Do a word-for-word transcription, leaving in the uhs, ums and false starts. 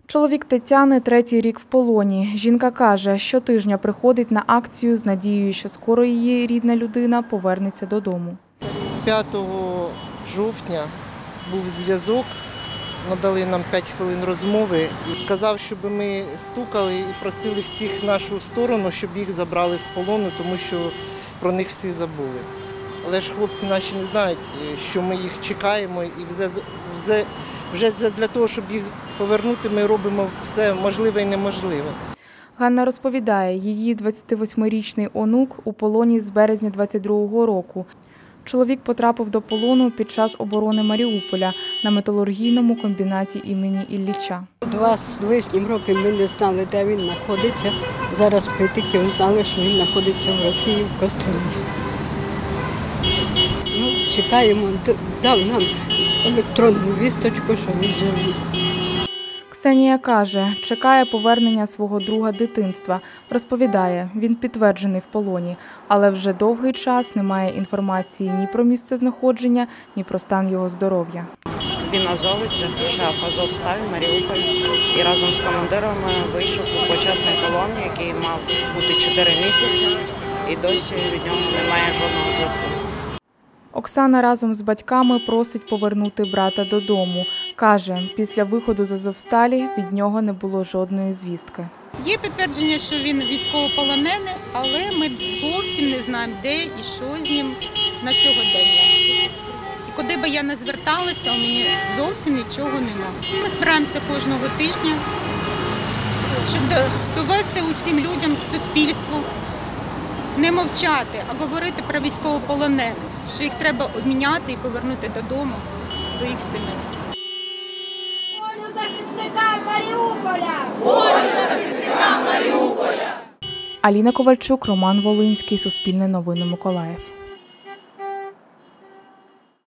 Чоловік Тетяни третій рік в полоні. Жінка каже, щотижня приходить на акцію з надією, що скоро її рідна людина повернеться додому. п'ятого жовтня був зв'язок, надали нам п'ять хвилин розмови і сказав, щоб ми стукали і просили всіх нашу сторону, щоб їх забрали з полону, тому що про них всі забули. Але ж хлопці наші не знають, що ми їх чекаємо і вже, вже, вже для того, щоб їх повернути, ми робимо все можливе і неможливе. Ганна розповідає, її двадцятивосьмирічний онук у полоні з березня двадцять другого року. Чоловік потрапив до полону під час оборони Маріуполя на металургійному комбінаті імені Ілліча. Два з лишнім роки ми не знали, де він знаходиться. Зараз ми тільки узнали, що він знаходиться в Росії, в Костромі. Ну, чекаємо, дав нам електронну вісточку, що він живий. Ксенія каже, чекає повернення свого друга дитинства. Розповідає, він підтверджений в полоні, але вже довгий час немає інформації ні про місце знаходження, ні про стан його здоров'я. Він азовець, захищав Азовсталь, Маріуполь і разом з командирами вийшов у почесний полон, який мав бути чотири місяці, і досі від нього немає жодного зв'язку. Оксана разом з батьками просить повернути брата додому. Каже, після виходу з Азовсталі від нього не було жодної звістки. Є підтвердження, що він військовополонений, але ми зовсім не знаємо, де і що з ним на сьогодення. І куди би я не зверталася, у мене зовсім нічого немає. Ми збираємося кожного тижня, щоб довести усім людям, суспільству, не мовчати, а говорити про військовополонених, що їх треба обміняти і повернути додому, до їх сімей. Волю захисникам Маріуполя! Волю захисникам Маріуполя! Аліна Ковальчук, Роман Волинський, Суспільне новини, Миколаїв.